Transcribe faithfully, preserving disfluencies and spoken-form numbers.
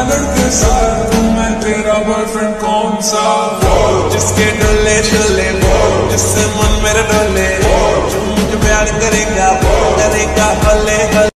लड़के साथ मैं तेरा बॉयफ्रेंड कौन सा, जिसके डोले डोले जिससे मन मेरा डोले, जो मुझे प्यार करेगा वो करेगा हले हले।